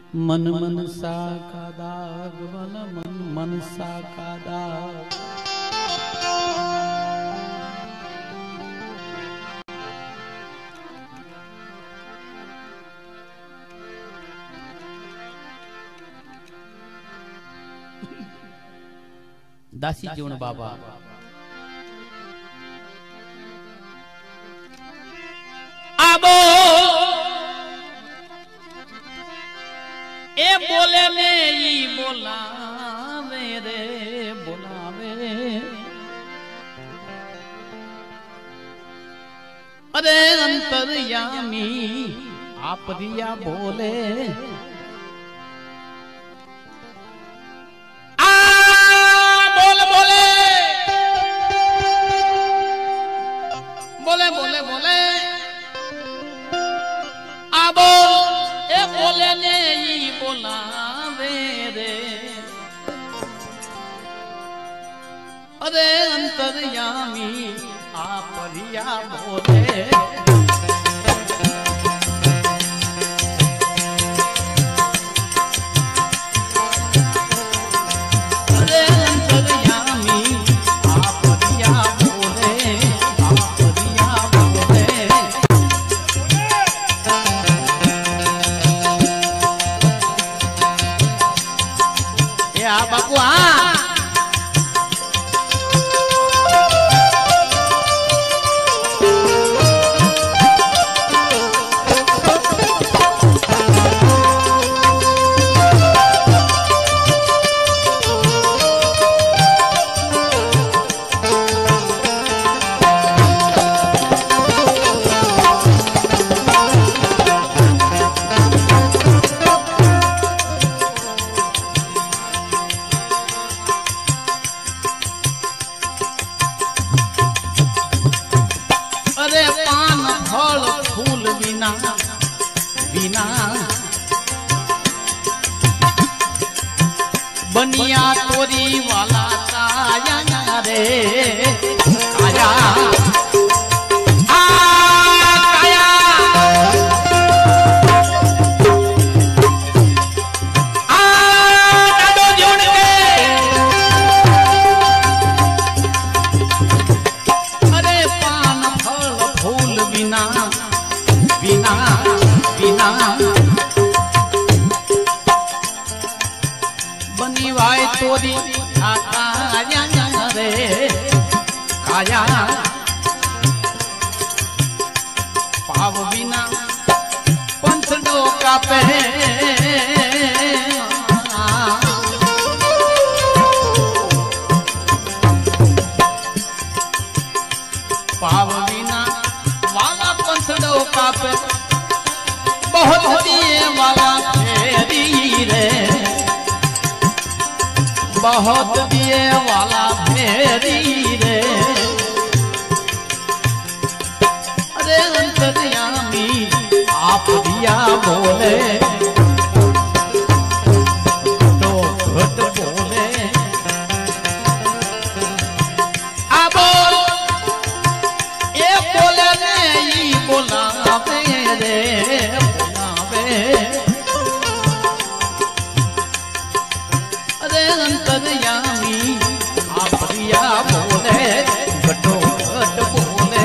मन मनसा का दाग वाला मन मनसा का दाग। दासी जीवन बाबा आबो ए बोले ने ई बोलावे रे बोलावे। अरे अंतर्यामी आप दिया बोले अरे अंतर्यामी आप रिया बोले। अरे अंतर्यामी आप रिया बोले, आप रिया बोले। या भगवान बनिया तोरी वाला काया रे काया काया डाडो जोड़ के। अरे पान फल फूल बिना बिना बिना बनीवाए तोरी काया रे काया पाव बिना पंचडो का पे पाव बिना वाला पंचडो का पे बहुत दिए वाला फेरी रे बहुत दिए वाला फेरी रे। अरे अंतर्यामी आप दिया बोले तो घट बोले। अब ये बोले नहीं बोलावे रे बोलावे। अरे अंतर्यामी आप रिया बोले घटो घट बोले।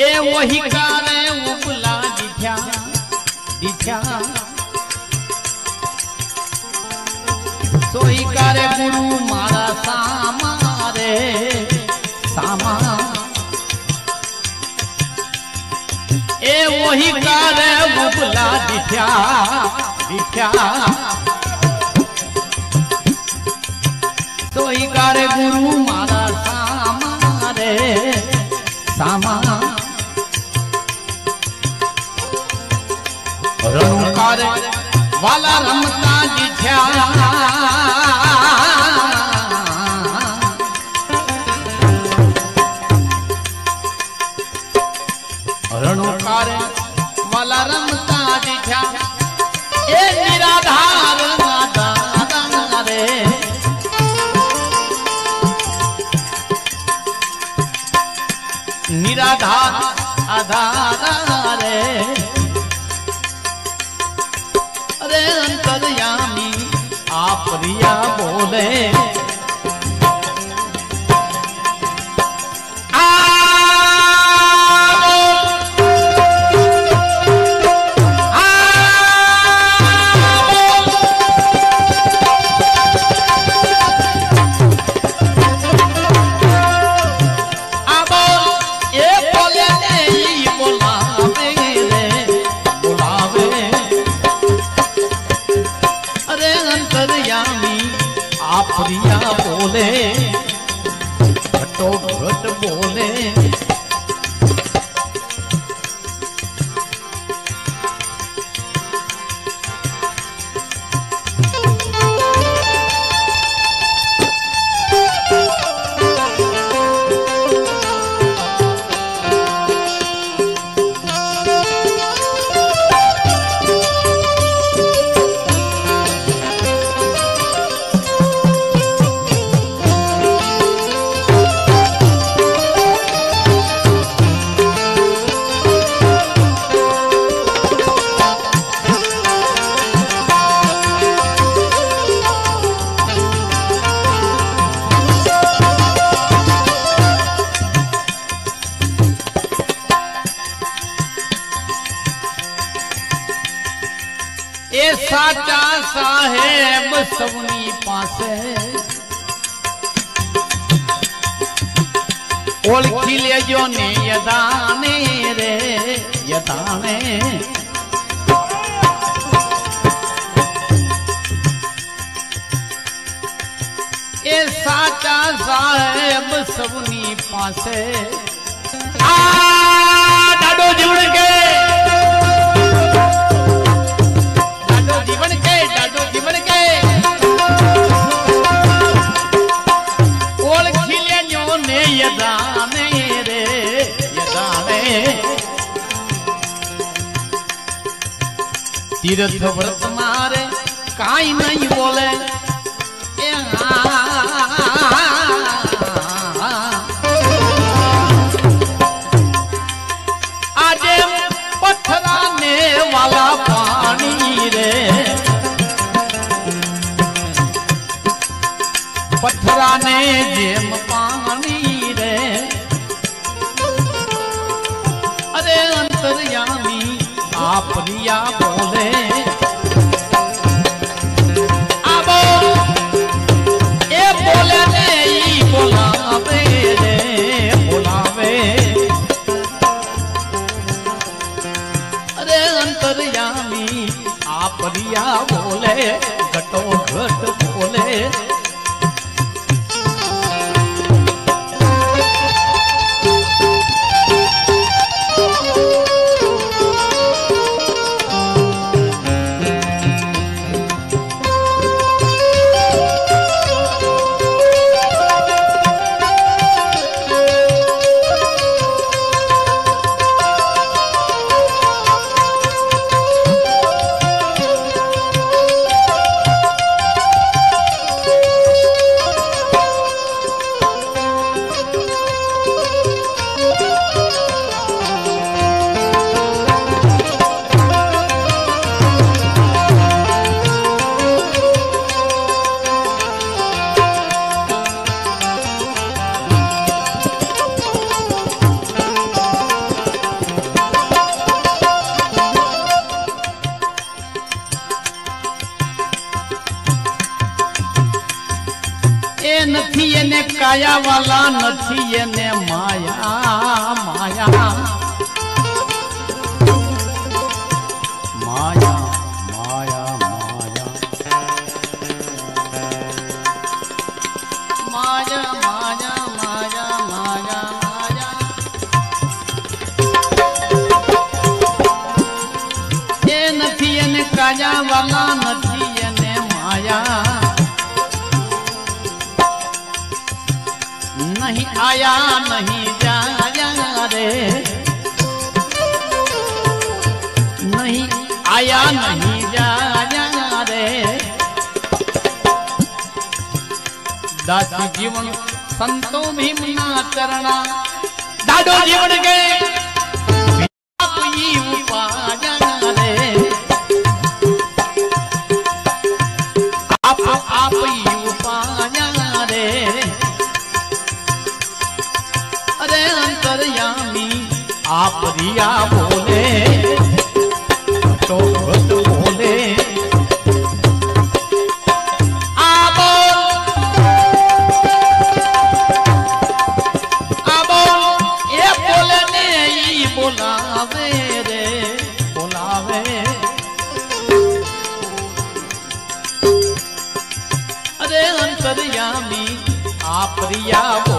ए वही कारे उपला दिठ्या दिठ्या सोई कारे गुरु मारा सामा रे सामा ए वही कारे उपला दिठ्या दिठ्या सोई कारे गुरु मारा सामा रे सामा रणकार वाला रमता दिठ्या रणकार वाला रमता दिठ्या ए निराधार नादा रे निराधार आधार रे अरे अंतर्यामी आप रिया बोले प्रिया बोले घटो घट बोले ए साचा साहेब सवनी पासे ओळखी लेजो ने यदाने रे यदाने ए साचा साहेब सवनी पासे आ डाडो जुड़ के यदाने रे यदाने तीर्थ व्रत मारे काई नहीं बोले आजे पथराने वाला पानी रे पथराने जेम पानी रे अरे अंतर्यामी आप रिया बोले आबो ए बोले नहीं बोलावे रे बोलावे अरे अंतर्यामी आप रिया बोले घटो घट बोले आया वाला नथी एने माया माया माया माया माया माया माया माया माया ए नथी एने काया वाला नथी एने माया नहीं आया नहीं जाया रे नहीं आया नहीं जाया रे दासी जीवन संतो भीमना चरणा दादो जीवन के आप ही उपाया रे आप ही उपाया रे अरे अंतर्यामी आप रिया बोले तो बोले बोलावे रे बोलावे अरे अंतर्यामी आप रिया